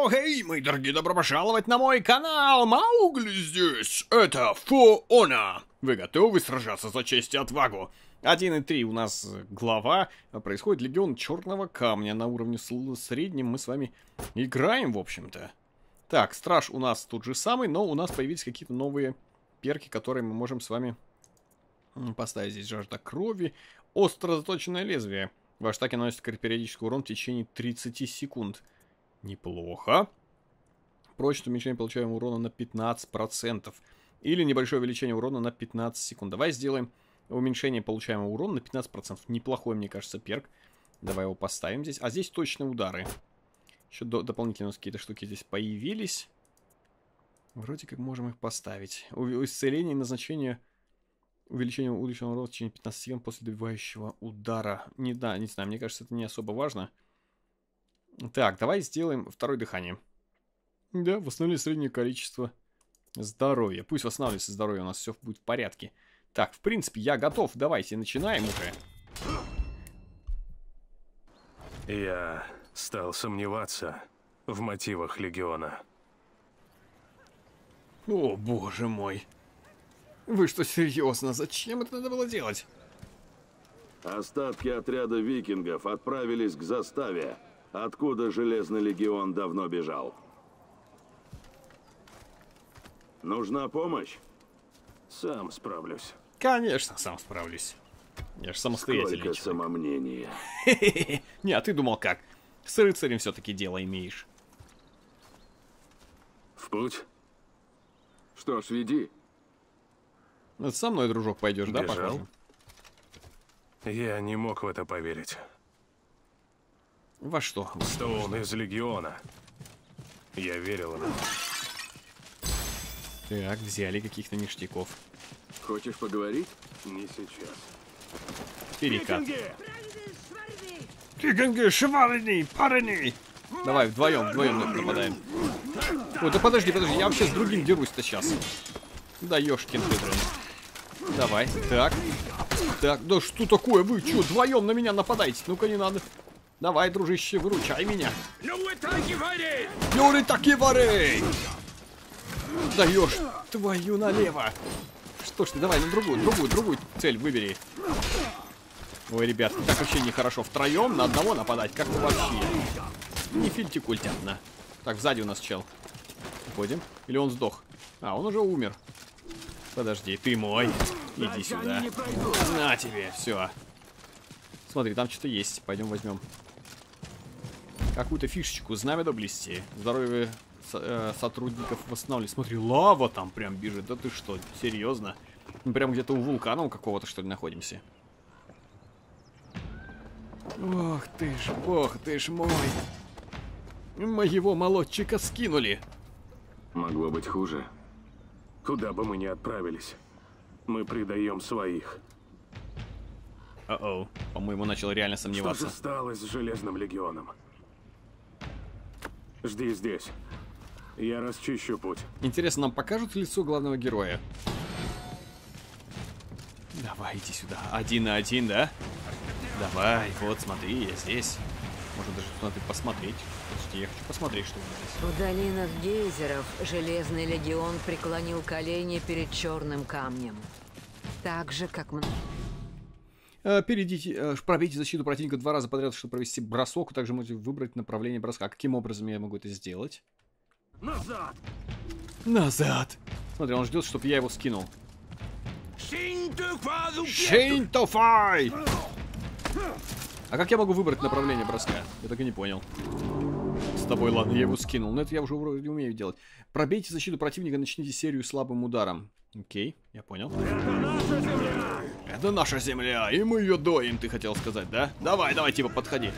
Хей, мои дорогие, добро пожаловать на мой канал! Маугли здесь! Это Фоона! Вы готовы сражаться за честь и отвагу? 1.3 у нас глава. Происходит Легион Черного Камня. На уровне среднем мы с вами играем, в общем-то. Так, страж у нас тот же самый, но у нас появились какие-то новые перки, которые мы можем с вами поставить. Здесь жажда крови. Остро заточенное лезвие. Ваш атаки наносит периодический урон в течение 30 секунд. Неплохо. Прочность уменьшение получаемого урона на 15%. Или небольшое увеличение урона на 15 секунд. Давай сделаем уменьшение получаемого урона на 15%. Неплохой, мне кажется, перк. Давай его поставим здесь. А здесь точные удары. Еще дополнительно у нас какие-то штуки здесь появились. Вроде как можем их поставить. Исцеление и назначение... Увеличение уличного урона в течение 15 секунд после добивающего удара. Не знаю, мне кажется, это не особо важно. Так, давай сделаем второе дыхание. Да, восстановили среднее количество здоровья. Пусть восстанавливается здоровье, у нас все будет в порядке. Так, в принципе, я готов. Давайте начинаем уже. Я стал сомневаться в мотивах Легиона. О, боже мой. Вы что, серьезно? Зачем это надо было делать? Остатки отряда викингов отправились к заставе, откуда Железный Легион давно бежал. Нужна помощь? Сам справлюсь. Конечно, сам справлюсь. Я же самостоятельный Сколько человек. самомнения. Не, а ты думал как? С рыцарем все-таки дело имеешь. В путь? Что ж, веди. Ну, со мной, дружок, пойдешь, да, Бежал? похоже? Я не мог в это поверить. Во что? Стоун из Легиона. Я верил ему. Так, взяли каких-то ништяков. Хочешь поговорить? Не сейчас. Перекат. Викинги, шварни, парни! Давай, вдвоем нападаем. Ой, да подожди, я вообще с другим дерусь-то сейчас. Да ёшкин ты, блин. Давай, так, да что такое, вы что, вдвоем на меня нападаете? Ну-ка, не надо. Давай, дружище, выручай меня. Юрий таки варей! Даешь твою налево. Что ж ты, давай, ну другую цель выбери. Ой, ребят, так вообще нехорошо. Втроем на одного нападать, как-то вообще. Не фильтикультятно. Так, сзади у нас чел. Уходим. Или он сдох? А, он уже умер. Подожди, ты мой. Иди сюда. На тебе, все. Смотри, там что-то есть. Пойдем возьмем какую-то фишечку. Знамя доблести. Здоровье сотрудников восстанавливать. Смотри, лава там прям бежит. Да ты что, серьезно? Мы прям где-то у вулкана у какого-то, что ли, находимся. Ох ты ж, бог ты ж мой. Моего молодчика скинули. Могло быть хуже. Куда бы мы ни отправились, мы предаем своих. О-оу, по-моему, начал реально Что сомневаться. же стало с Железным Легионом? Жди здесь. Я расчищу путь. Интересно, нам покажут лицо главного героя? Давай, иди сюда. 1 на 1, да? Давай, вот, смотри, я здесь. Можно даже смотри, посмотреть. Подожди, я хочу посмотреть, что у нас здесь. В долинах гейзеров Железный Легион преклонил колени перед Черным Камнем. Так же, как мы... Пробейте защиту противника 2 раза подряд, чтобы провести бросок. Также можете выбрать направление броска. Каким образом я могу это сделать? Назад! Назад! Смотри, он ждет, чтобы я его скинул. Шинтофай! А как я могу выбрать направление броска? Я так и не понял. С тобой, ладно, я его скинул. Но это я уже вроде умею делать. Пробейте защиту противника, начните серию слабым ударом. Окей, я понял. Это наша земля, и мы ее доим, ты хотел сказать, да? Давай, типа, подходи.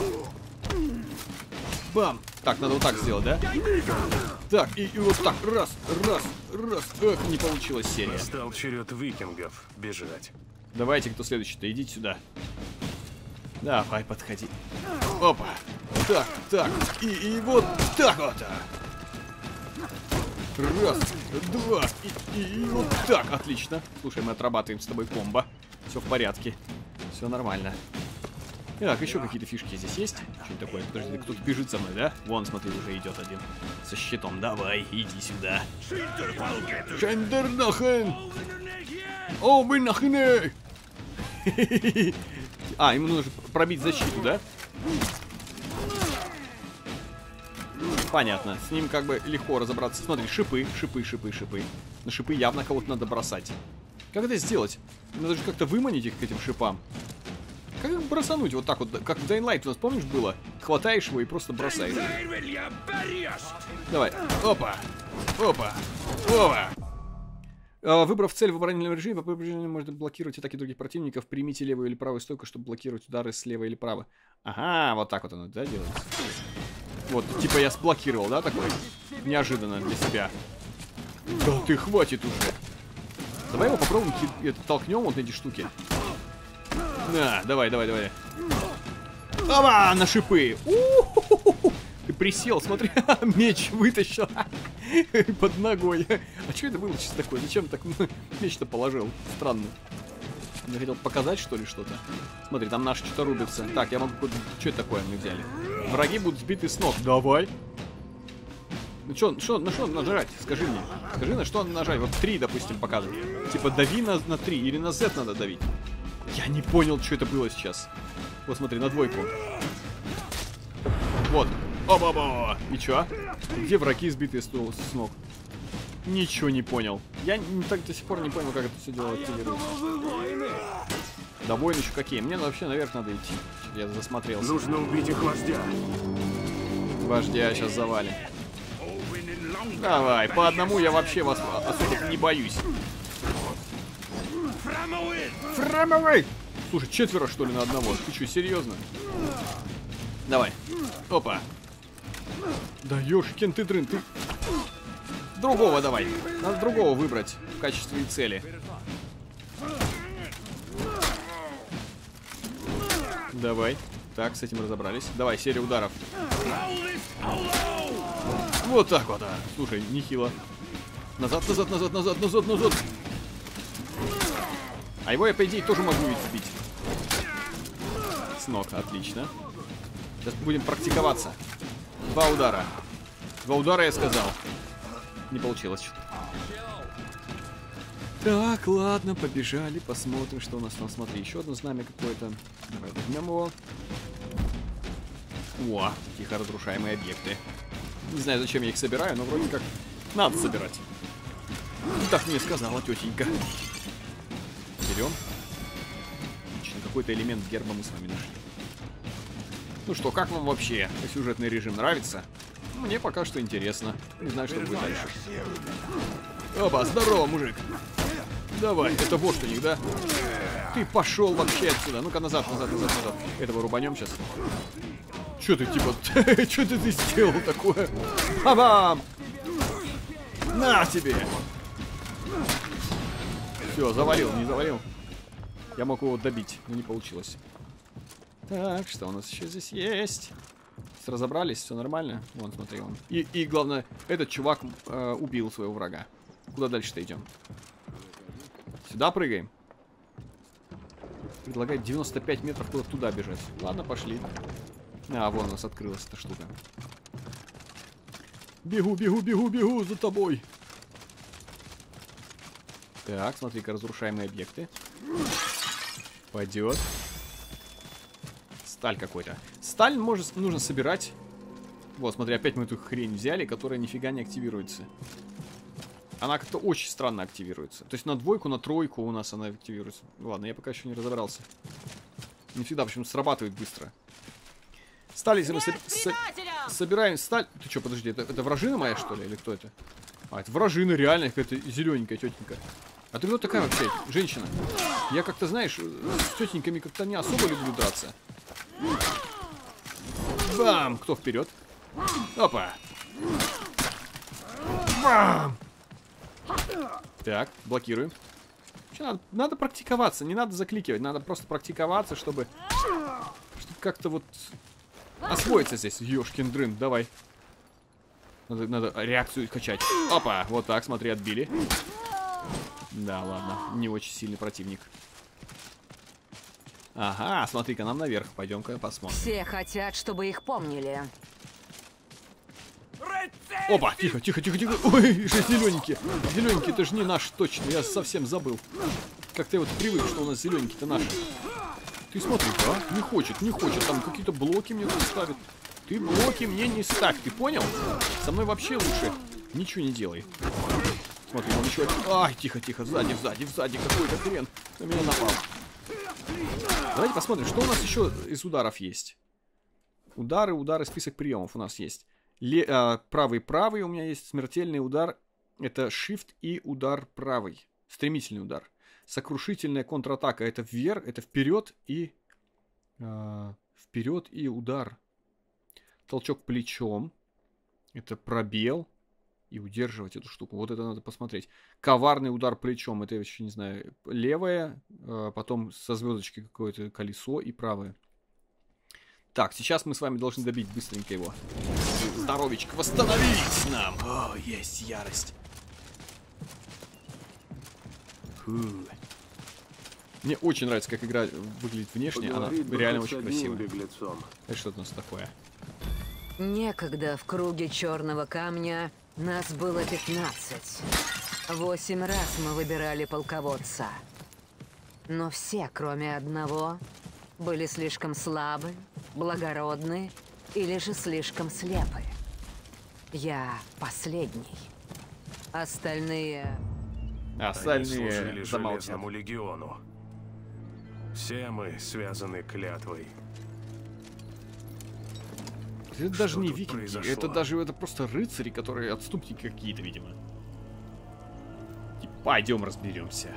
Бам! Так, надо вот так сделать, да? Так, и вот так, раз. Эх, не получилась серия. Настал черед викингов бежать. Давайте, кто следующий-то, идите сюда. Давай, подходи. Опа. Так. И вот так вот. Раз, два. И вот так. Отлично. Слушай, мы отрабатываем с тобой комбо. Все в порядке. Все нормально. Так, еще какие-то фишки здесь есть. Что-то такое? Подожди, кто-то бежит за мной, да? Вон, смотри, уже идет один. Со щитом. Давай, иди сюда. Шендернахен! О, вы нахны! А, ему нужно пробить защиту, да? Понятно. С ним как бы легко разобраться. Смотри, шипы. На шипы явно кого-то надо бросать. Как это сделать? Надо же как-то выманить их к этим шипам. Как их бросануть? Вот так вот, как в Dying Light у нас, помнишь, было? Хватаешь его и просто бросаешь. Давай. Опа. Опа. Опа. Выбрав цель в оборонительном режиме, по повреждению можно блокировать атаки других противников. Примите левую или правую стойку, чтобы блокировать удары слева или право. Ага, вот так вот оно, да, делается? Вот, типа я сблокировал, да, такой? Неожиданно для себя. Да ты, хватит уже. Давай его попробуем, толкнем вот эти штуки. На, давай. Опа, на шипы. Ты присел, смотри, меч вытащил под ногой. А что это было сейчас такое? Зачем так меч-то положил? Странно. Я хотел показать, что ли, что-то. Смотри, там наши что-то рубятся. Так, я могу... Что это такое мы взяли? Враги будут сбиты с ног. Давай. Ну что, на что нажать? Скажи мне. Скажи, на что нажать? Вот 3, допустим, показывает. Типа дави на 3 или на Z надо давить. Я не понял, что это было сейчас. Вот смотри, на 2. Вот. Оба-ба! И чё? Где враги, сбитые с ног? Ничего не понял. Я так до сих пор не понял, как это все дело активируется. Да воины еще какие. Мне вообще наверх надо идти. Я засмотрелся. Нужно убить их вождя. Вождя сейчас завалим. Давай, по одному я вообще вас особо не боюсь. Фрамовый! Слушай, 4 что ли на одного? Ты что, серьезно? Давай. Опа. Да ёшкин ты дрын, ты... Другого давай. Надо другого выбрать в качестве цели. Давай. Так, с этим разобрались. Давай, серия ударов. Вот так вот, а. Слушай, нехило. Назад. А его я, по идее, тоже могу ведь сбить. С ног, отлично. Сейчас будем практиковаться. 2 удара. 2 удара, я сказал. Не получилось что-то. Так, ладно, побежали, посмотрим, что у нас там. Смотри, еще одно знамя какое-то. Давай возьмем его. О, тихо разрушаемые объекты. Не знаю, зачем я их собираю, но вроде как надо собирать. Так мне сказала тетенька. Берем. Отлично, какой-то элемент герба мы с вами нашли. Ну что, как вам вообще сюжетный режим нравится? Мне пока что интересно. Не знаю, что будет дальше. Опа, здорово, мужик. Давай, это вождь у них, да? Ты пошел вообще отсюда. Ну-ка, назад. Этого рубанем сейчас. Че ты, типа, что ты сделал такое? Бам! На тебе! Все, завалил, не завалил. Я мог его добить, но не получилось. Так, что у нас еще здесь есть? Разобрались, все нормально. Вон, смотри, вон. И главное, этот чувак убил своего врага. Куда дальше-то идем? Сюда прыгаем. Предлагает 95 метров куда-то туда бежать. Ладно, пошли. А, вон у нас открылась эта штука. Бегу за тобой. Так, смотри-ка, разрушаемые объекты. Пойдет. Сталь какой-то. Сталь нужно собирать. Вот, смотри, опять мы эту хрень взяли, которая нифига не активируется. Она как-то очень странно активируется. То есть на 2, на 3 у нас она активируется. Ладно, я пока еще не разобрался. Не всегда, почему-то срабатывает быстро. Сталь, если мы собираем сталь... Ты что, подожди, это вражина моя, что ли? Или кто это? А, это вражина, реально, какая-то зелененькая тетенька. А ты кто такая вообще, женщина? Я как-то, знаешь, с тетеньками как-то не особо люблю драться. Бам! Кто вперед? Опа! Бам! Так, блокируем. Надо практиковаться, не надо закликивать, надо просто практиковаться, чтобы как-то вот освоиться здесь. Ёшкин дрын, давай. Надо реакцию качать. Опа, вот так, смотри, отбили. Да, ладно, не очень сильный противник. Ага, смотри-ка, нам наверх. Пойдем-ка посмотрим. Все хотят, чтобы их помнили. Опа, тихо, тихо, тихо, тихо. Ой, же зелененькие. Зелененькие, это же не наш точно, я совсем забыл. Как-то я вот привык, что у нас зелененькие-то наши. Ты смотри, а? Не хочет, там какие-то блоки мне тут ставят. Ты блоки мне не ставь, ты понял? Со мной вообще лучше ничего не делай. Смотри, он еще... Ай, тихо, тихо, сзади какой-то хрен на меня напал. Давайте посмотрим, что у нас еще из ударов есть. Удары, список приемов у нас есть. Правый у меня есть смертельный удар. Это shift и удар правый. Стремительный удар. Сокрушительная контратака. Это вверх, это вперед и удар. Толчок плечом. Это пробел. И удерживать эту штуку. Вот это надо посмотреть. Коварный удар плечом. Это я еще не знаю. Левое. Потом со звездочкой какое-то колесо и правое. Так, сейчас мы с вами должны добить быстренько его. Здоровичка восстановить нам. О, есть ярость. Фу. Мне очень нравится, как игра выглядит внешне. Она реально очень красивая. Это что у нас такое? Некогда в круге черного камня нас было 15. 8 раз мы выбирали полководца. Но все, кроме одного, были слишком слабы, благородны или же слишком слепы. Я последний. Остальные служили замолчат. Железному легиону. Все мы связаны клятвой. Это даже Что не тут викинги, это просто рыцари, которые отступники какие-то, видимо. И пойдем разберемся.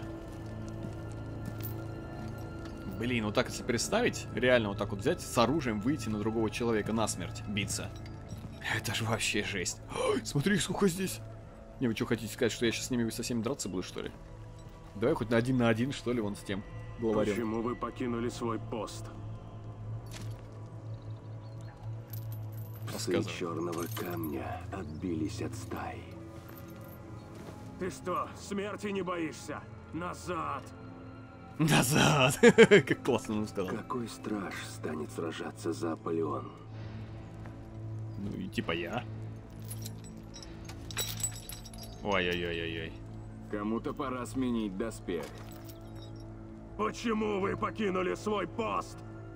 Блин, вот так если представить, реально вот так вот взять с оружием, выйти на другого человека насмерть, биться. Это же вообще жесть. Ой, смотри, сколько здесь. Не, вы что, хотите сказать, что я сейчас с ними со всеми драться буду, что ли? Давай хоть на один, что ли, вон с тем главарем. Почему вы покинули свой пост? Псы черного камня отбились от стаи. Ты что, смерти не боишься? Назад! Назад! Как классно он сказал. Какой страж станет сражаться за Аполеон? Ну и типа я. Ой-ой-ой-ой-ой. Кому-то пора сменить доспех. Почему вы покинули свой пост?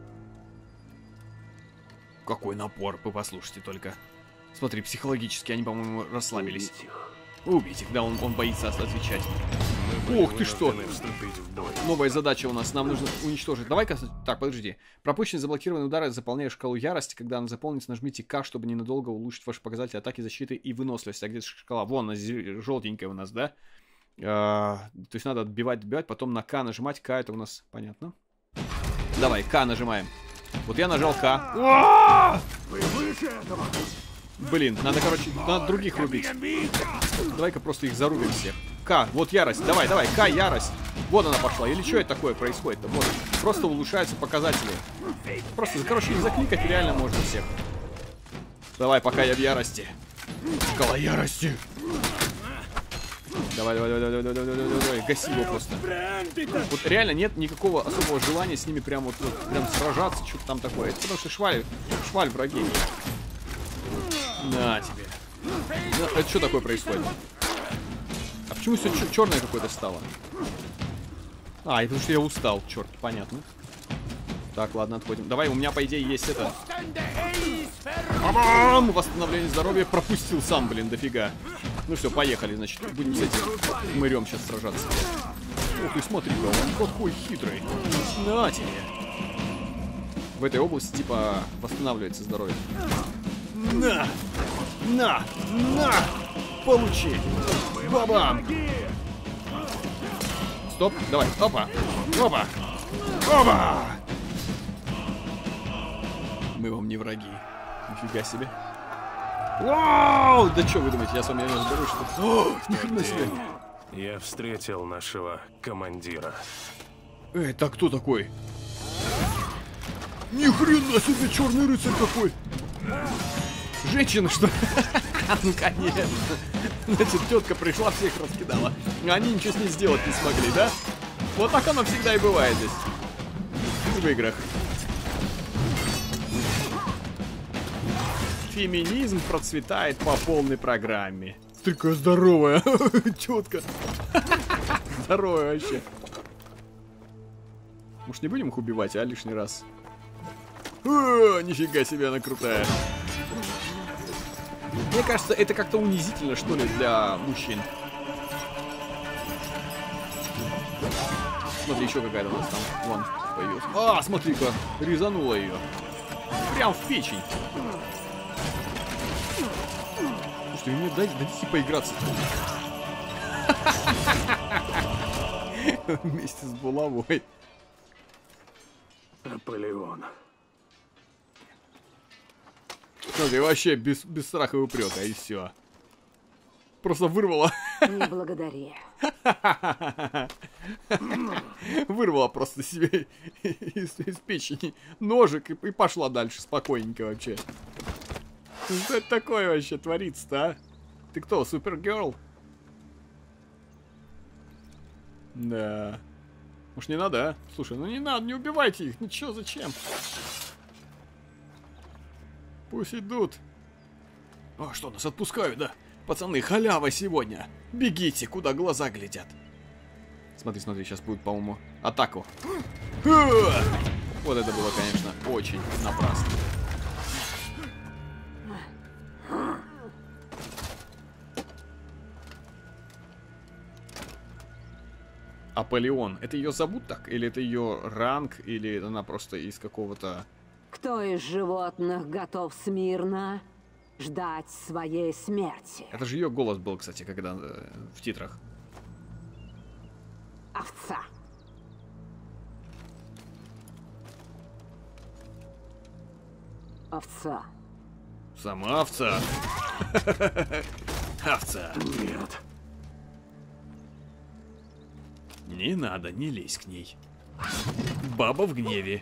Какой напор, вы послушайте только. Смотри, психологически они, по-моему, расслабились. Убить их. Убить их, да, он боится отвечать. Мы Ух ты что! вынуждены вступить в бой. Новая задача у нас, нам нужно уничтожить. Давай-ка, так, подожди. Пропущенные заблокированные удары заполняют шкалу ярости. Когда она заполнится, нажмите К, чтобы ненадолго улучшить ваши показатели атаки, защиты и выносливости. А где шкала? Вон, она желтенькая у нас, да? То есть надо отбивать, потом на К нажимать. К это у нас, понятно. Давай, К нажимаем. Вот я нажал К. Вы выше этого! Блин, надо, короче, надо других рубить. Давай-ка просто их зарубим всех. К, вот ярость, давай, К, ярость. Вот она пошла. Или что это такое происходит-то? Вот, просто улучшаются показатели. Просто, короче, их закликать реально можно всех. Давай, пока я в ярости. Шкала ярости. Давай, гаси его просто. Вот реально нет никакого особого желания с ними прям прям сражаться, что-то там такое. Это потому что шваль враги. На тебе. Это что такое происходит? А почему все черное какое-то стало? А, и потому что я устал, черт, понятно. Так, ладно, отходим. Давай, у меня, по идее, есть это. Бам! Восстановление здоровья пропустил сам, блин, дофига. Ну все, поехали, значит, будем с этим мырем сейчас сражаться. Ух ты, смотри-ка, он какой хитрый. На тебе. В этой области, типа, восстанавливается здоровье. На! Получи! Бабам! Стоп, давай, опа! Мы вам не враги. Нифига себе. Вау! Да что вы думаете, я с вами разберусь, что... О, ни хрена себе! Я встретил нашего командира. Это кто такой? Ни хрена себе, черный рыцарь какой! Женщина, что ли? Ну, конечно. Значит, тетка пришла, всех раскидала. А они ничего с ней сделать не смогли, да? Вот так оно всегда и бывает здесь. в играх. Феминизм процветает по полной программе. Такая здоровая. Четко. Здоровая вообще. Может, не будем их убивать, а лишний раз? О, нифига себе, она крутая. Мне кажется, это как-то унизительно, что ли, для мужчин. Смотри, еще какая-то у нас там. Вон, появилась. А, смотри-ка, резанула ее. Прям в печень. Слушайте, вы мне дадите поиграться. Вместе с булавой. Наполеон. Смотри, вообще без страха и упрека, и все. Просто вырвала. Не благодари. Вырвала просто себе из печени ножик и пошла дальше спокойненько вообще. Что это такое вообще творится-то, а? Ты кто, Супергерл? Да. Уж не надо, а? Слушай, ну не надо, не убивайте их. Ну чё, зачем? Пусть идут. А что, нас отпускают, да? Пацаны, халява сегодня. Бегите, куда глаза глядят. Смотри, смотри, сейчас будет, по-моему, атаку. Вот это было, конечно, очень напрасно. Аполеон. Это ее зовут так? Или это ее ранг? Или она просто из какого-то... Кто из животных готов смирно ждать своей смерти? Это же ее голос был, кстати, когда в титрах. Овца. Овца. Сама овца. Овца. Нет. Не надо, не лезь к ней. Баба в гневе.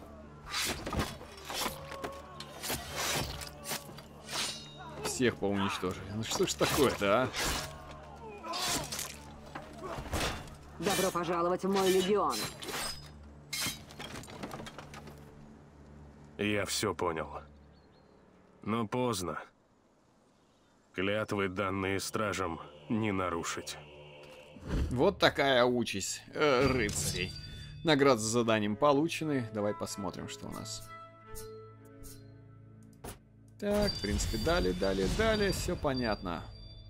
Всех поуничтожили. Ну что ж такое-то, а? Добро пожаловать в мой легион. Я все понял. Но поздно. Клятвы, данные стражам, не нарушить. Вот такая участь рыцарей. Награды за заданием получены. Давай посмотрим, что у нас. Так, в принципе, далее. Все понятно.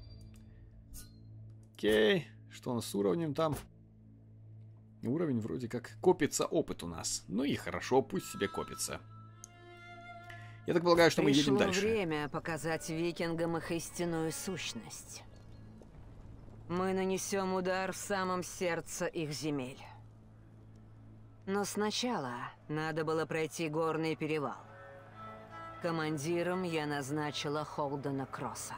Окей. Что у нас с уровнем там? Уровень вроде как копится опыт у нас. Ну и хорошо, пусть себе копится. Я так полагаю, что мы едем дальше. Пришло время показать викингам их истинную сущность. Мы нанесем удар в самом сердце их земель. Но сначала надо было пройти горный перевал. Командиром я назначила Холдена Кросса.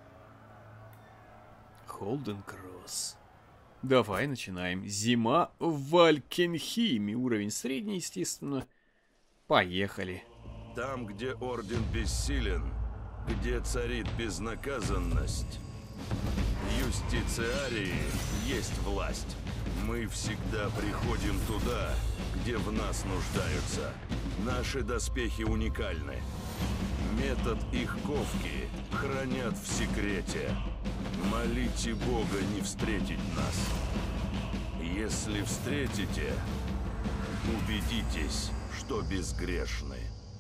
Холден Кросс. Давай начинаем. Зима в Валькенхейме. Уровень средний, естественно. Поехали. Там, где Орден бессилен, где царит безнаказанность, в Юстициарии есть власть. Мы всегда приходим туда, где в нас нуждаются. Наши доспехи уникальны. Метод их ковки хранят в секрете. Молите Бога не встретить нас. Если встретите, убедитесь, что безгрешны.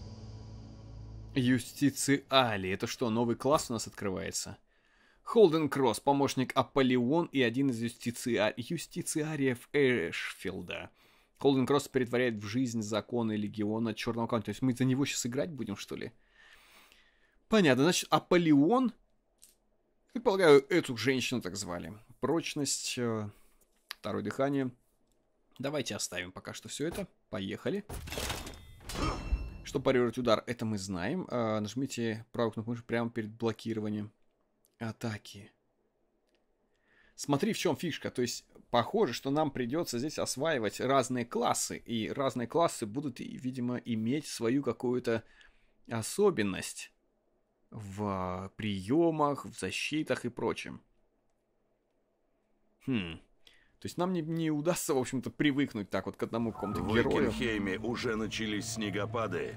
Юстициали. Это что, новый класс у нас открывается? Холден Кросс, помощник Аполеон и один из юстициариев Эшфилда. Холден Кросс перетворяет в жизнь законы легиона Черного Камня. То есть мы за него сейчас играть будем, что ли? Понятно, значит, Аполеон... Я полагаю, эту женщину так звали. Прочность, второе дыхание. Давайте оставим пока что все это. Поехали. Что парировать удар, это мы знаем. Нажмите правую кнопку мыши прямо перед блокированием атаки. Смотри, в чем фишка. То есть, похоже, что нам придется здесь осваивать разные классы. И разные классы будут, видимо, иметь свою какую-то особенность в приемах, в защитах и прочем. То есть нам не удастся, в общем-то, привыкнуть так вот к одному какому-то В герою. Вайкенхейме уже начались снегопады.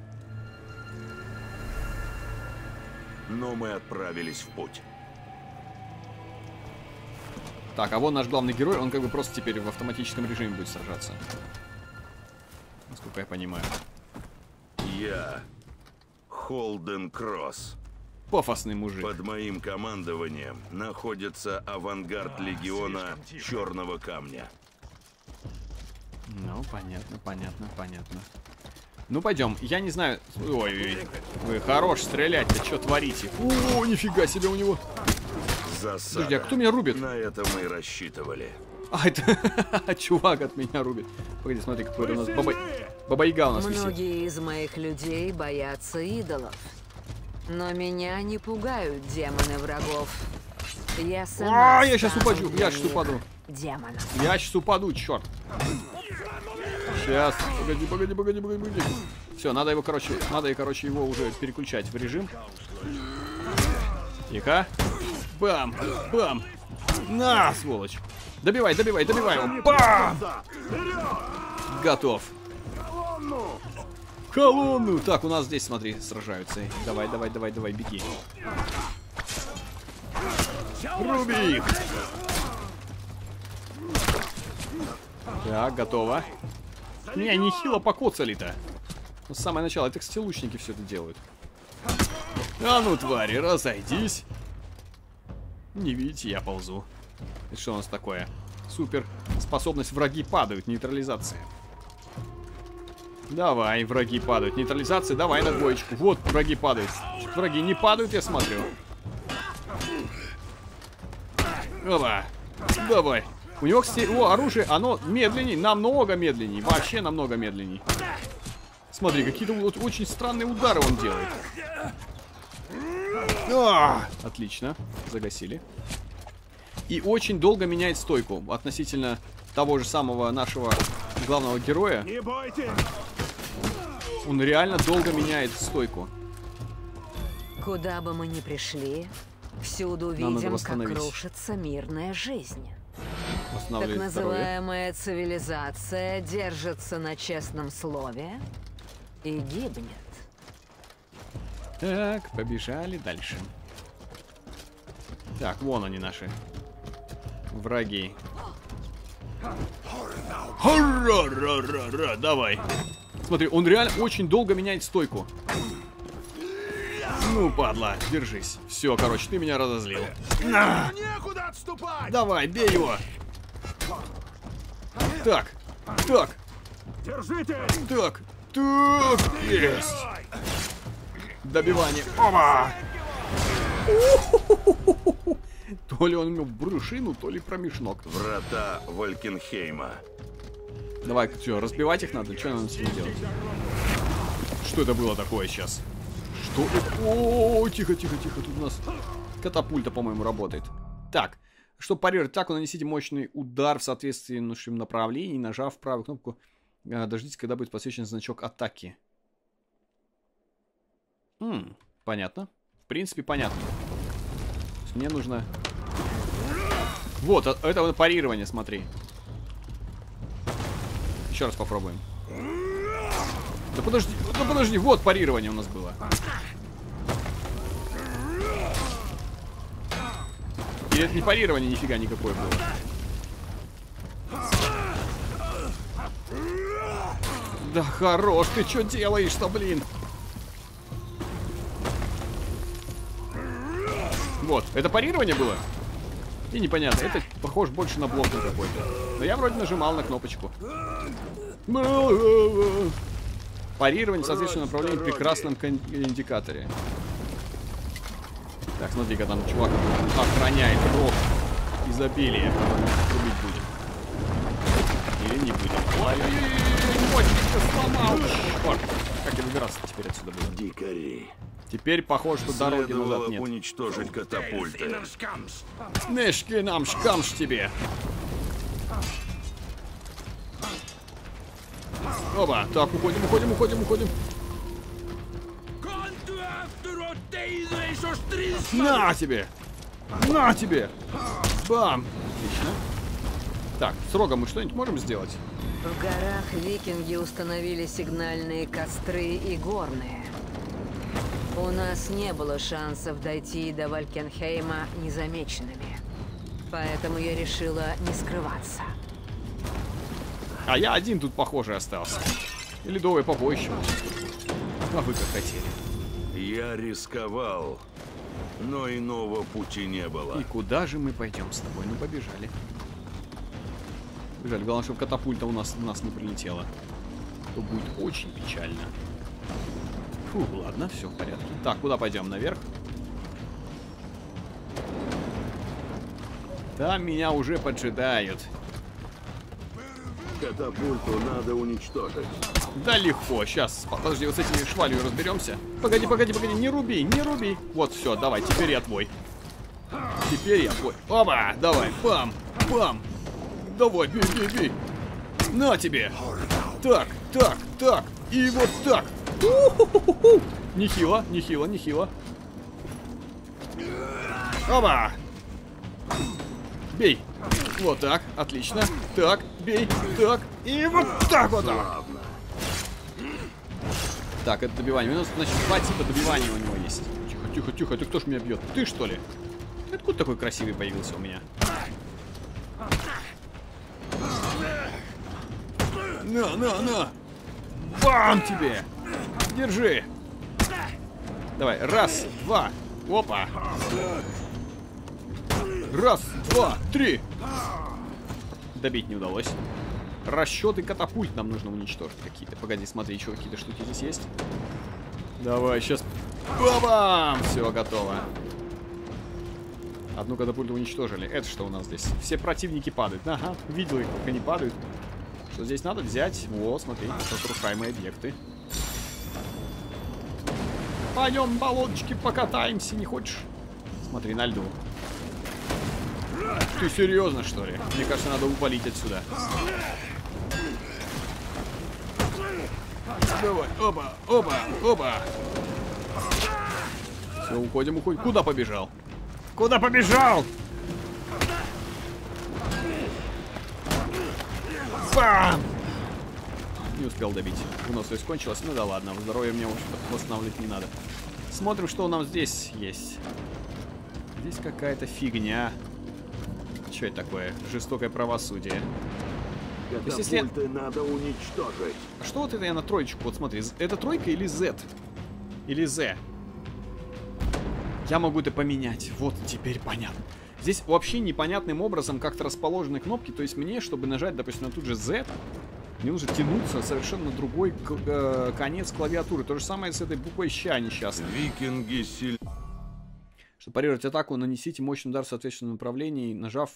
Но мы отправились в путь. Так, а вон наш главный герой, он как бы просто теперь в автоматическом режиме будет сражаться. Насколько я понимаю. Я Холден Кросс. Пафосный мужик. Под моим командованием находится авангард легиона Черного Камня. Ну, понятно. Ну, пойдем. Я не знаю... Ой, вы хорош стрелять-то, что творите? О, нифига себе у него. Засада. Подожди, а кто меня рубит? На это мы и рассчитывали. А, это чувак от меня рубит. Погоди, смотри, какой у нас Баба-Яга у нас висит. Многие из моих людей боятся идолов. Но меня не пугают демоны врагов. Я сама я сейчас стану упаду, для я сейчас них упаду. демоном. Я сейчас упаду, черт. Сейчас, погоди. Все, надо его, короче, его уже переключать в режим. Тихо. Бам, бам. На, сволочь. Добивай его. Бам! Готов. Колонну! Так, у нас здесь, смотри, сражаются. Давай, беги. Руби их! Так, готово. Не, нехило покоцали-то. Ну, с самого начала. Это, кстати, лучники все это делают. А ну, твари, разойдись. Не видите, я ползу. Это что у нас такое? Супер. Способность враги падают. Нейтрализация. Давай, враги падают. Нейтрализация, давай на двоечку. Вот, враги падают. Враги не падают, я смотрю. Опа. Давай. У него, кстати, оружие, оно медленней, намного медленней. Вообще намного медленней. Смотри, какие-то вот очень странные удары он делает. Отлично. Загасили. И очень долго меняет стойку относительно того же самого нашего главного героя. Не бойтесь! Он реально долго меняет стойку. Куда бы мы ни пришли, всюду видим, как рушится мирная жизнь. Так называемая цивилизация держится на честном слове и гибнет. Так, побежали дальше. Так, вон они наши враги. Ха-ра-ра-ра-ра, давай. Смотри, он реально очень долго меняет стойку. Ну, падла, держись. Все, короче, ты меня разозлил. На! Некуда отступать! Давай, бей его. Так, так. Держите! Так, так, есть. Добивание. Опа! То ли он имел брюшину, то ли промежнок. Врата Вайкенхейма. Давай, что, разбивать их надо? Что нам с ним делать? Что это было такое сейчас? Что это? О, тихо. Тут у нас катапульта, по-моему, работает. Так, чтобы парировать атаку, нанесите мощный удар в соответствующем направлении, нажав правую кнопку. Дождитесь, когда будет подсвечен значок атаки. Понятно. В принципе, понятно. Мне нужно... Вот, это парирование, смотри. Еще раз попробуем. Да подожди, вот парирование у нас было. И это не парирование, нифига никакое было. Да хорош, ты что делаешь-то, блин? Вот, это парирование было? И непонятно, это похоже больше на блок какой-то. Но я вроде нажимал на кнопочку. Парирование в соответственном направлении при красном индикаторе. Так, смотри-ка, там чувак охраняет ров изобилия. Рубить будем. Или не будем. Ой-ой-ой, сломал. Черт, как я выбираться теперь отсюда буду? Дикари. Теперь похоже, что дороги назад нет. Уничтожить катапульты. Нешки нам шкамш тебе. Оба, так, уходим. На тебе! На тебе! Бам! Отлично. Так, с рогом мы что-нибудь можем сделать? В горах викинги установили сигнальные костры и горные. У нас не было шансов дойти до Валькенхейма незамеченными. Поэтому я решила не скрываться. А я один тут, похоже, остался. И ледовое побоище. А вы как хотели. Я рисковал, но иного пути не было. И куда же мы пойдем с тобой? Ну, побежали. Побежали. Главное, чтобы катапульта у нас не прилетела. То будет очень печально. Фу, ладно, все в порядке. Так, куда пойдем? Наверх? Там меня уже поджидают. Катапульту надо уничтожить. Да легко, сейчас, подожди, вот с этими швалью разберемся. Погоди, не руби, не руби. Вот, все, давай, теперь я твой. Теперь я твой. Оба, давай, бам, бам. Давай, бей. На тебе. Так, и вот так. У-ху-ху-ху. Нехило. Оба. Бей. Вот так, отлично. Так, бей, так, и вот так вот. Так, это добивание. У нас, значит, два типа добивания у него есть. Тихо, ты кто ж меня бьет? Ты что ли? Ты откуда такой красивый появился у меня? На! Бам тебе! Держи! Давай, раз, два, опа! Раз, два, три! Добить не удалось. Расчеты катапульт нам нужно уничтожить какие-то. Погоди, смотри, еще какие-то штуки здесь есть. Давай, сейчас. Бам! Все, готово. Одну катапульту уничтожили. Это что у нас здесь? Все противники падают. Ага, видел их, как они падают. Что здесь надо взять? Во, смотри, разрушаемые объекты. Пойдем, болоточки, покатаемся, не хочешь? Смотри, на льду. Ты серьезно, что ли? Мне кажется, надо упалить отсюда. Давай, оба. Все, уходим. Куда побежал? Бам! Не успел добить. Выносливость кончилась. Ну да ладно, здоровье мне, в общем-то, восстанавливать не надо. Смотрим, что у нас здесь есть. Здесь какая-то фигня. Что это такое? Жестокое правосудие. Катапульты надо уничтожить. А что вот это я на троечку? Вот смотри, это тройка или Z? Или Z? Я могу это поменять. Вот теперь понятно. Здесь вообще непонятным образом как-то расположены кнопки. То есть мне, чтобы нажать, допустим, на тут же Z, мне нужно тянуться совершенно другой конец клавиатуры. То же самое с этой буквой ща несчастной. Викинги сильны. Чтобы парировать атаку, нанесите мощный удар в соответственном направлении, нажав,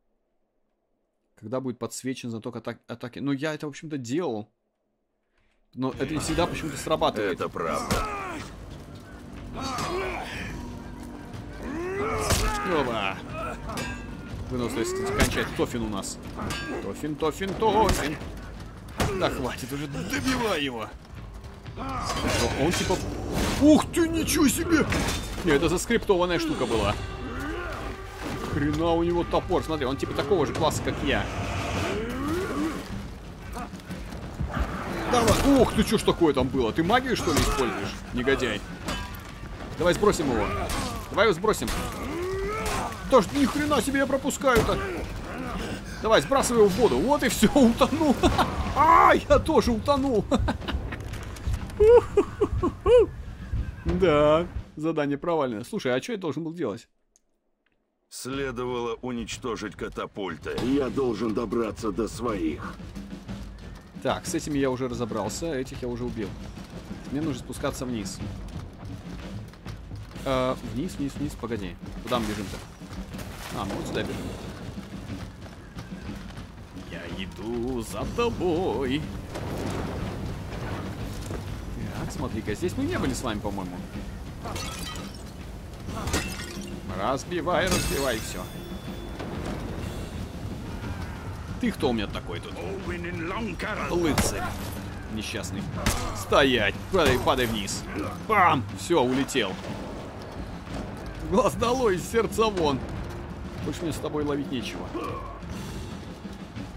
когда будет подсвечен знаток атаки. Ну, я это, в общем-то, делал. Но это не всегда почему-то срабатывает. Это правда. Опа. Выносливость кончает. Тофин у нас. Тофин. Да хватит уже, добивай его. Он типа... Ух ты, ничего себе! Не, это заскриптованная штука была. Хрена у него топор. Смотри, он типа такого же класса, как я. Давай. Ух ты, что ж такое там было? Ты магию, что ли, используешь? Негодяй. Давай сбросим его. Давай его сбросим. Да ж ни хрена себе я пропускаю-то. Давай, сбрасывай его в воду. Вот и все, утонул. А, я тоже утонул. Да, задание провалено. Слушай, а что я должен был делать? Следовало уничтожить катапульты. Я должен добраться до своих. Так, с этими я уже разобрался, этих я уже убил. Мне нужно спускаться вниз. Вниз, погоди. Куда мы бежим-то? А, ну вот сюда бежим. Я иду за тобой. Так, смотри-ка, здесь мы не были с вами, по-моему. Разбивай, все. Ты кто у меня такой тут? Лыцарь. Несчастный. Стоять. Падай вниз. Бам! Все, улетел. Глаз долой, из сердца вон. Больше мне с тобой ловить нечего.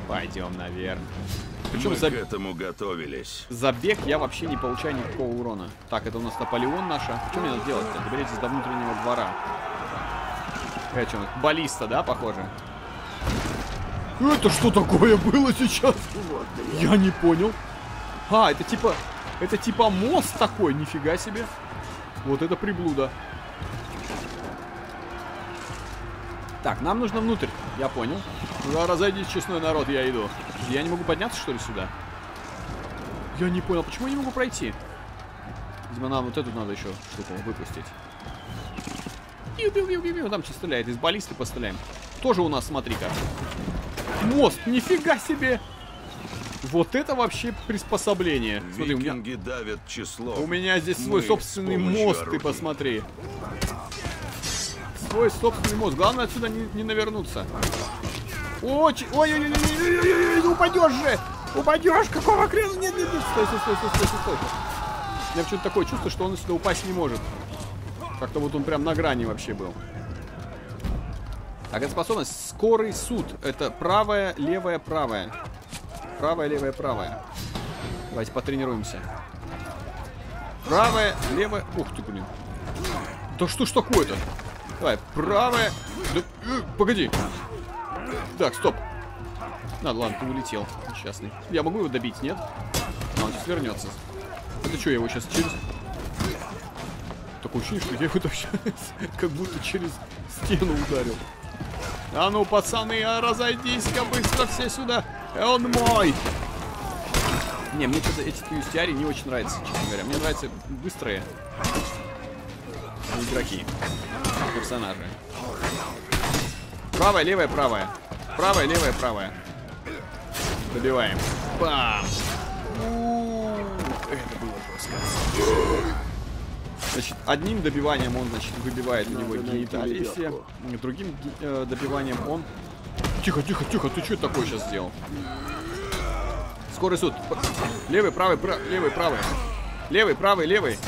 Пойдем наверх. Мы Причем к этому готовились. за бег я вообще не получаю никакого урона. Так, это у нас Наполеон наша. Что мне надо делать-то? Доберитесь до внутреннего двора. Это что, баллиста, да, похоже? Это что такое было сейчас? Я не понял. А, это типа мост такой, нифига себе. Вот это приблуда. Так, нам нужно внутрь, я понял. Да, разойдись, честной народ, я иду. Я не могу подняться, что ли, сюда? Я не понял, почему я не могу пройти? Видимо, нам вот эту надо еще что-то выпустить. Там что стреляет, из баллисты постреляем. Тоже у нас, смотри-ка. Мост, нифига себе! Вот это вообще приспособление. Смотри, Викинги давят число. у меня здесь свой собственный мост, ты посмотри. Свой собственный мост. Главное отсюда не навернуться. Ой-ой-ой, упадешь же! Упадешь! Какого хрена? Нет. Стой. У меня почему-то такое чувство, что он сюда упасть не может. Как-то вот он прям на грани вообще был. Так, это способность. Скорый суд. Это правая, левая, правая. Правая, левая, правая. Давайте потренируемся. Правая, левая. Ух ты, блин. Да что ж такое-то? Давай, правая. Да, погоди. Так, стоп. Ладно, ты улетел. Несчастный. Я могу его добить, нет? А, он сейчас вернется. Это что, я его сейчас через... Такое ощущение, что я его вообще как будто через стену ударил. А ну, пацаны, разойдись-ка быстро все сюда. Он мой. Не, мне что-то эти юстиари не очень нравятся, честно говоря. Мне нравятся быстрые игроки, персонажи. Правая, левая, правая. Правая, левая, правая. Добиваем. Бам! Это было жестко. Значит, одним добиванием он, значит, выбивает у него гениталии все. Другим добиванием он... Тихо, ты что такое сейчас сделал? Скорый суд. Левый, правый, левый, правый. Левый, правый, левый.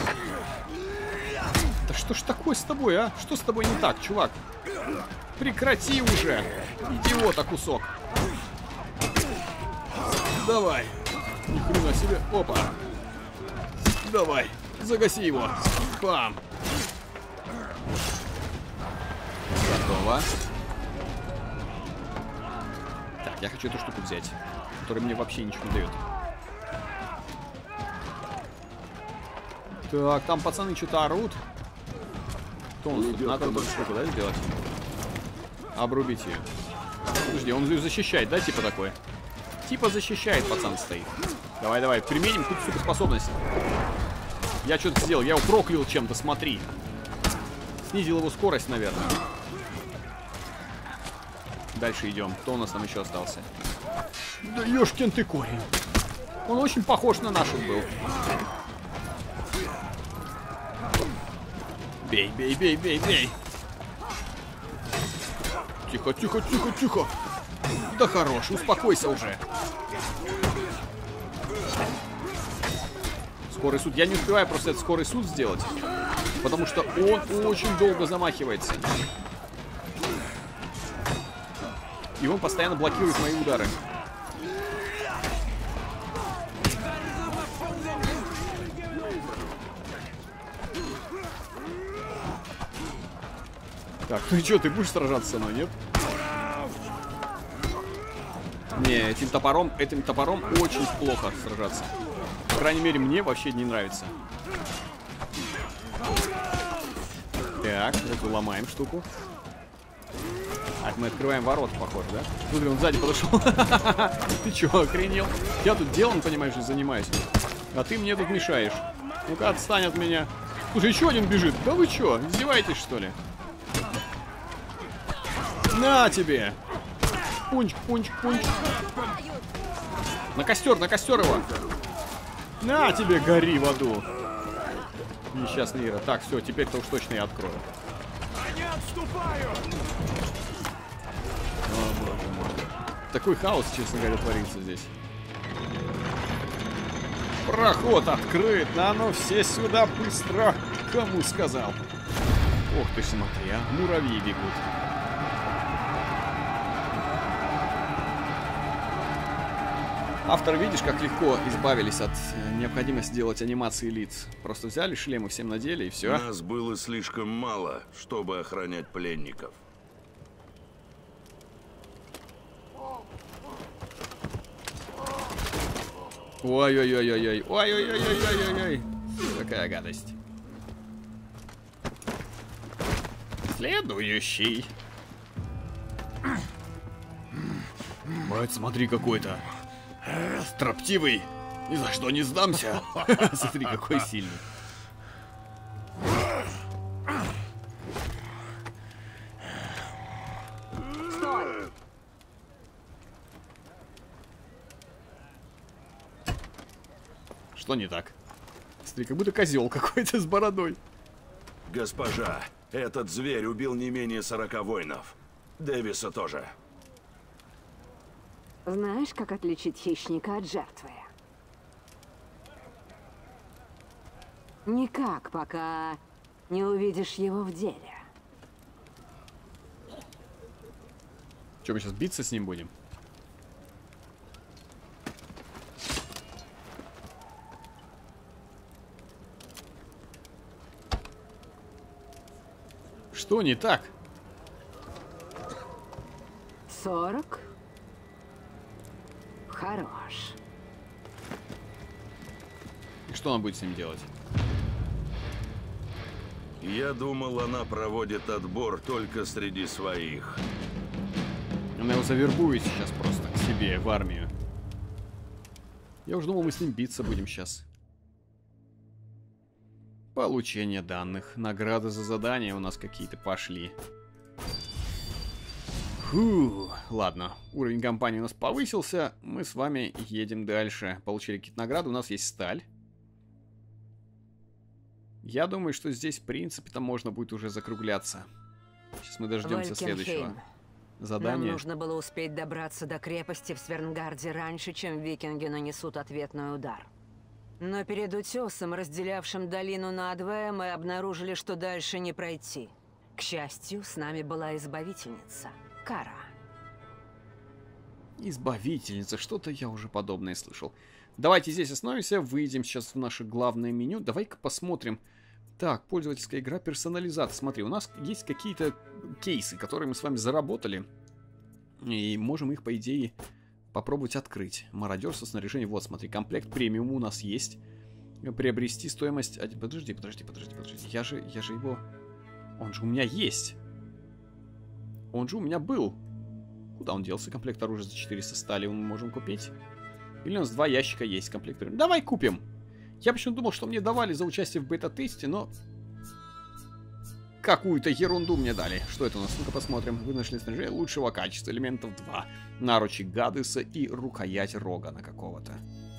Да что ж такое с тобой, а? Что с тобой не так, чувак? Прекрати уже. Идиота кусок. Давай. Ни хрена себе. Опа. Давай. Загаси его. Бам. Готово. Так, я хочу эту штуку взять, которая мне вообще ничего не дает. Так, там пацаны что-то орут. Что у нас тут? Надо эту штуку, да, сделать? Обрубить ее. Подожди, он ее защищает, да, типа такое? Типа защищает, пацан стоит. Давай, применим какую-то суперспособность. Я что-то сделал, я его проклял чем-то, смотри. Снизил его скорость, наверное. Дальше идем. Кто у нас там еще остался? Да ёшкин ты корень. Он очень похож на наших был. Бей. Тихо. Да хорош, успокойся уже. Скорый суд. Я не успеваю просто этот скорый суд сделать, потому что он очень долго замахивается. И он постоянно блокирует мои удары. Так, ну и что, ты будешь сражаться со мной, нет? Не, этим топором очень плохо сражаться. По крайней мере, мне вообще не нравится. Так, эту ломаем штуку. Так, мы открываем ворота, похоже, да? Смотри, он сзади подошел. Ты чё, охренел? Я тут делом, понимаешь, занимаюсь. А ты мне тут мешаешь. Ну-ка, отстань от меня. Слушай, еще один бежит. Да вы чё, издеваетесь, что ли? На тебе! Пунч. На костер его! На тебе, гори в аду! Несчастный Ира. Так, все, теперь-то уж точно я открою. О, боже мой. Такой хаос, честно говоря, творится здесь. Проход открыт! А ну все сюда быстро! Кому сказал? Ох ты, смотри, а! Муравьи бегут. Авторы, видишь, как легко избавились от необходимости делать анимации лиц. Просто взяли шлемы, всем надели и все. Нас было слишком мало, чтобы охранять пленников. Ой-ой-ой-ой-ой. Ой-ой-ой-ой-ой-ой. Какая гадость. Следующий. Мать, смотри, какой-то строптивый. Ни за что не сдамся. Смотри, какой сильный. Стой! Что не так? Смотри, как будто козел какой-то с бородой. Госпожа, этот зверь убил не менее 40 воинов. Дэвиса тоже. Знаешь, как отличить хищника от жертвы? Никак, пока не увидишь его в деле. Что, мы сейчас биться с ним будем? Что не так? 40? Хорош. И что он будет с ним делать? Я думал, она проводит отбор только среди своих. Она его завербует сейчас просто к себе в армию. Я уже думал, мы с ним биться будем сейчас. Получение данных. Награды за задания у нас какие-то пошли. Фу, ладно. Уровень компании у нас повысился. Мы с вами едем дальше. Получили какие-то награды. У нас есть сталь. Я думаю, что здесь, в принципе-то, можно будет уже закругляться. Сейчас мы дождемся следующего задания. Нам нужно было успеть добраться до крепости в Свернгарде раньше, чем викинги нанесут ответный удар. Но перед утесом, разделявшим долину надвое, мы обнаружили, что дальше не пройти. К счастью, с нами была избавительница, Кара. Избавительница, что-то я уже подобное слышал. Давайте здесь остановимся, выйдем сейчас в наше главное меню. Давай-ка посмотрим. Так, пользовательская игра, персонализация. Смотри, у нас есть какие-то кейсы, которые мы с вами заработали. И можем их, по идее, попробовать открыть. Мародерство, снаряжение. Вот, смотри, комплект премиум у нас есть. Приобрести стоимость... Подожди. Я же его... Он же у меня есть. Он же у меня был. Куда он делся? Комплект оружия за 400 стали мы можем купить. Или у нас 2 ящика есть комплект премиум. Давай купим. Я почему-то думал, что мне давали за участие в бета-тесте, но... Какую-то ерунду мне дали. Что это у нас? Ну-ка посмотрим. Вы нашли снаряжение лучшего качества. Элементов 2. Наручи Гадеса и рукоять Рогана какого-то.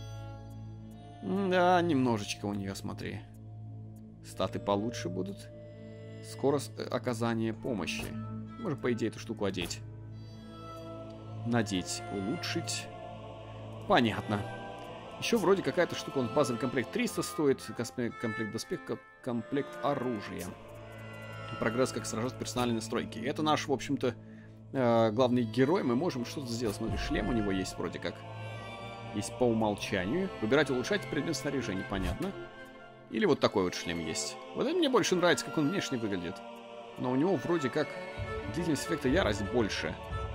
Да, немножечко у нее, смотри. Статы получше будут. Скорость оказания помощи. Можно, по идее, эту штуку одеть. Надеть, улучшить. Понятно. Еще вроде какая-то штука, он базовый комплект 300 стоит, комплект доспеха, комплект оружия. Прогресс, как сражаться в персональной настройке. Это наш, в общем-то, главный герой. Мы можем что-то сделать. Смотри, шлем у него есть вроде как. Есть по умолчанию. Выбирать, улучшать предмет снаряжения, понятно. Или вот такой вот шлем есть. Вот это мне больше нравится, как он внешне выглядит. Но у него вроде как длительность эффекта ярость больше.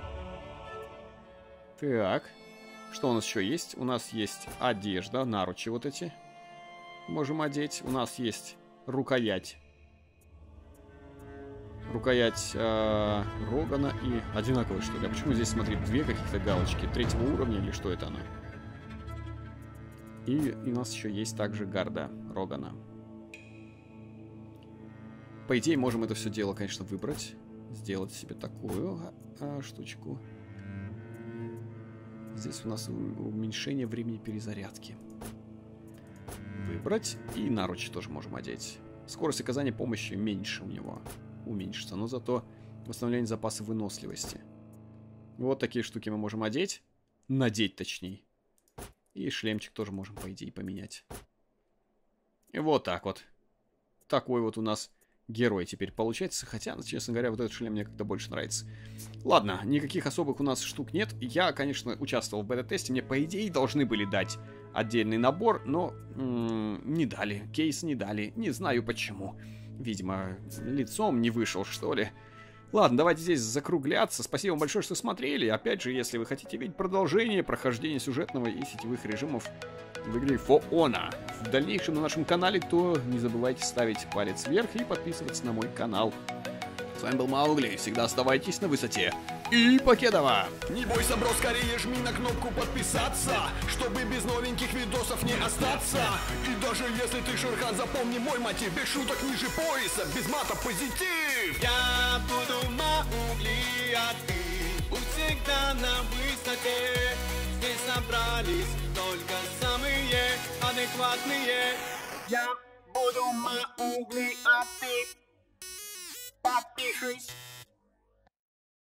Так. Что у нас еще есть? У нас есть одежда, наручи вот эти. Можем одеть. У нас есть рукоять. Рукоять Рогана и одинаковая, что ли? А почему здесь, смотри, 2 каких-то галочки? 3-го уровня или что это она? И у нас еще есть также гарда Рогана. По идее, можем это все дело, конечно, выбрать. Сделать себе такую штучку. Здесь у нас уменьшение времени перезарядки. Выбрать. И наручи тоже можем одеть. Скорость оказания помощи меньше у него. Уменьшится. Но зато восстановление запаса выносливости. Вот такие штуки мы можем одеть. Надеть, точнее. И шлемчик тоже можем, по идее, поменять. И вот так вот. Такой вот у нас герой теперь получается. Хотя, честно говоря, вот этот шлем мне как-то больше нравится. Ладно, никаких особых у нас штук нет. Я, конечно, участвовал в бета-тесте. Мне, по идее, должны были дать отдельный набор, но не дали. Кейс не дали. Не знаю почему. Видимо, лицом не вышел, что ли. Ладно, давайте здесь закругляться. Спасибо вам большое, что смотрели. Опять же, если вы хотите видеть продолжение прохождения сюжетного и сетевых режимов в игре For Honor в дальнейшем на нашем канале, то не забывайте ставить палец вверх и подписываться на мой канал. С вами был Маугли. Всегда оставайтесь на высоте. И покедова! Не бойся, бро, скорее жми на кнопку подписаться, чтобы без новеньких видосов не остаться. И даже если ты Шерхан, запомни мой мотив: без шуток ниже пояса, без мата позитив. Я буду Маугли, а ты будь всегда на высоте. Здесь собрались только самые адекватные. Я буду Маугли, а ты подпишись.